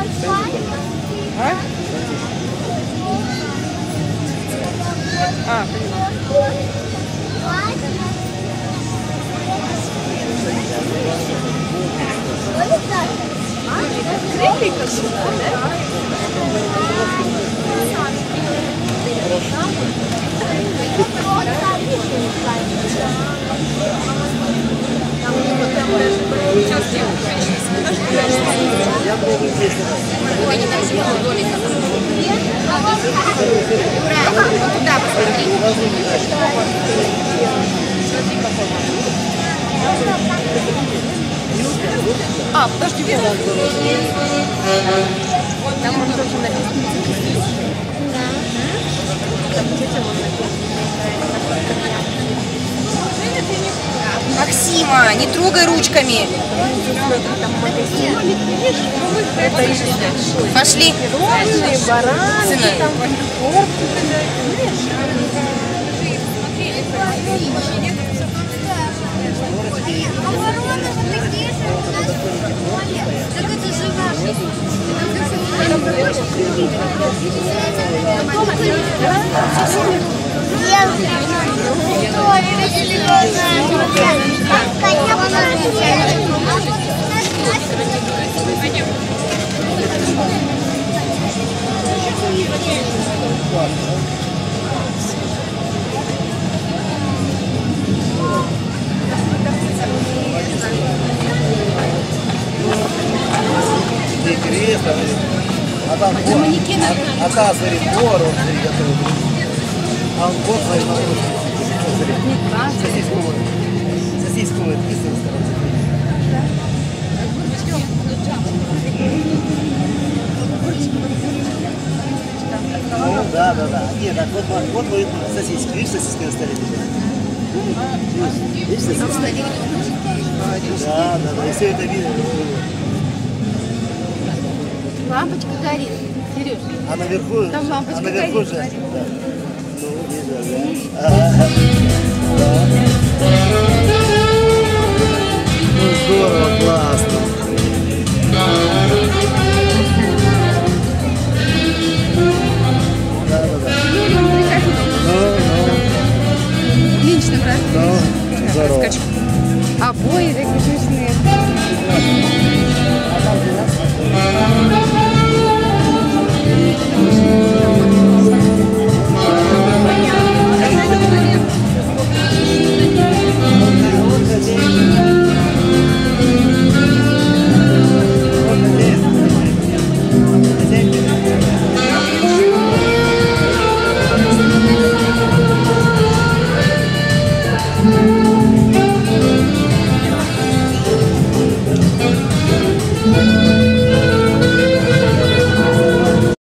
А? А, поняла. Они там живут домиком. Юра, вот туда посмотри. А, подожди, вот. Там он тоже написан. Там тетя вон Максима, не трогай ручками. Пошли. Бараны, там Так это же наши. А там вот, а та, смотри, повар, он, смотри, готовит. А он вот, смотри, на сосиску вот, пиццу ресторан. Ну, да. Нет, так вот будет сосиски. Видишь, сосиски на столе лежат? Видишь, сосиски? Да, и все это видно. Лампочка горит. Сереж, А наверху? там лампочка наверху горит. же? Да. Ну, вижу, да. Ну, здорово, классно.